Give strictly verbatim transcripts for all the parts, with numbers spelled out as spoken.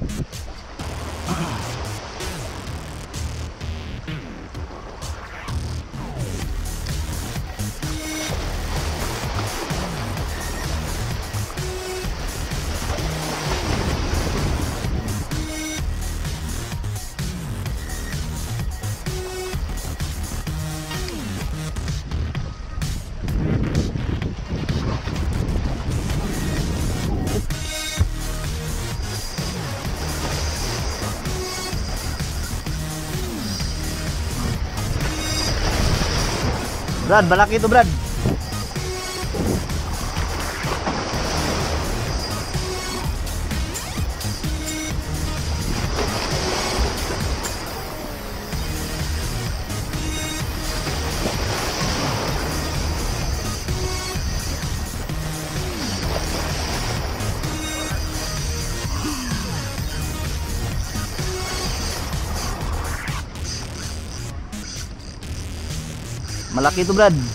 Brad, malaki ito Brad. Malaki ito Brad.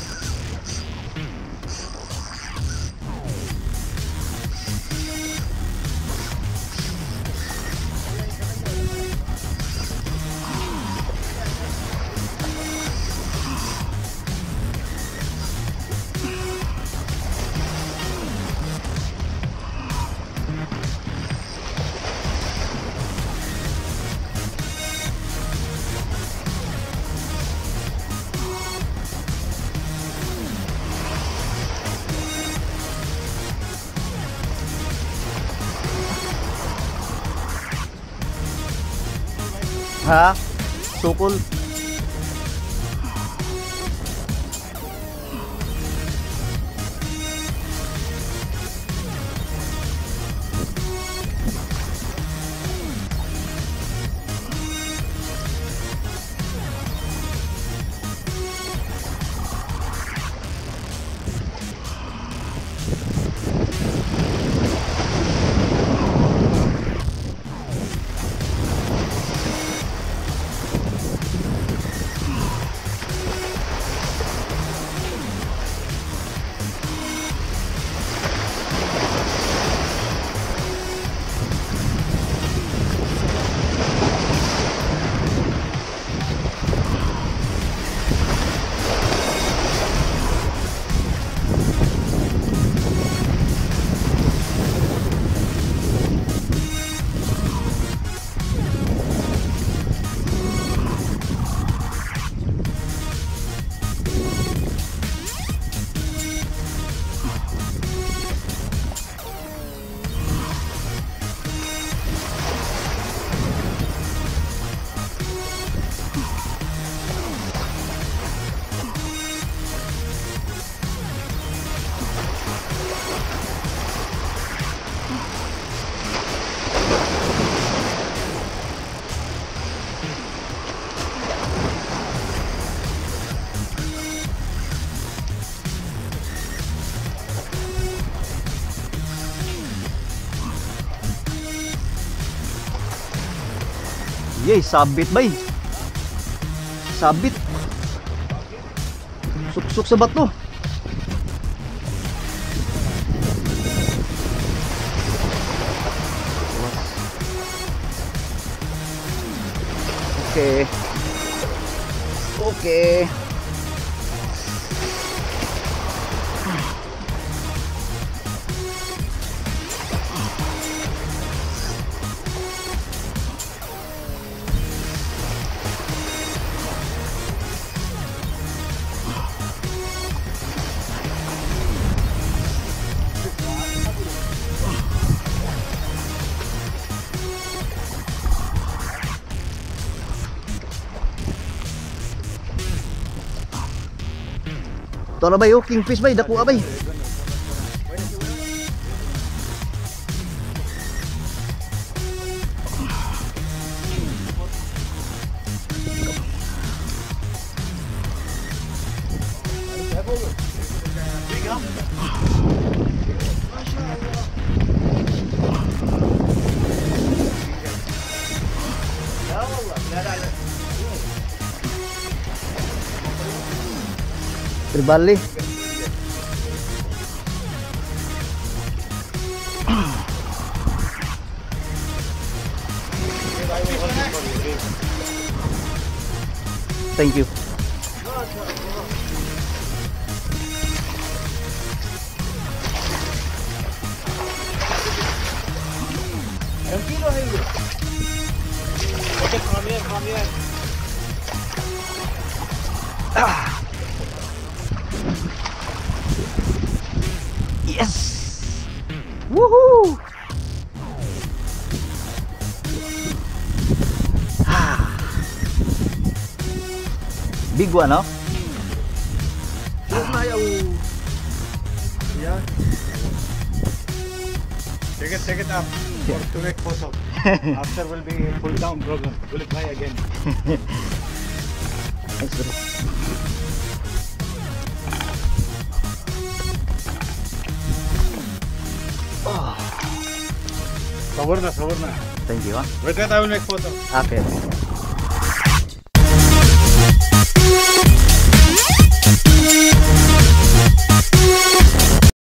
Ha? Sukol. Yay, sabit bay. Sabit. Suksok sa bato. Okay. Okay. Ito na bay, oh, kingfish bay, dakuha bay. Terbalik. Thank you. Tranquilo, Helio. Okay, come here, come here. Ah. Yes. Woohoo. Ah. Big one, no? Here's my oh. Yeah. Take it, take it up for to make photo. After will be pull down problem. Will try again. Thanks, bro. Oh, Sawarna, sawarna. thank you, huh? Wait, wait, I will make photo. Okay.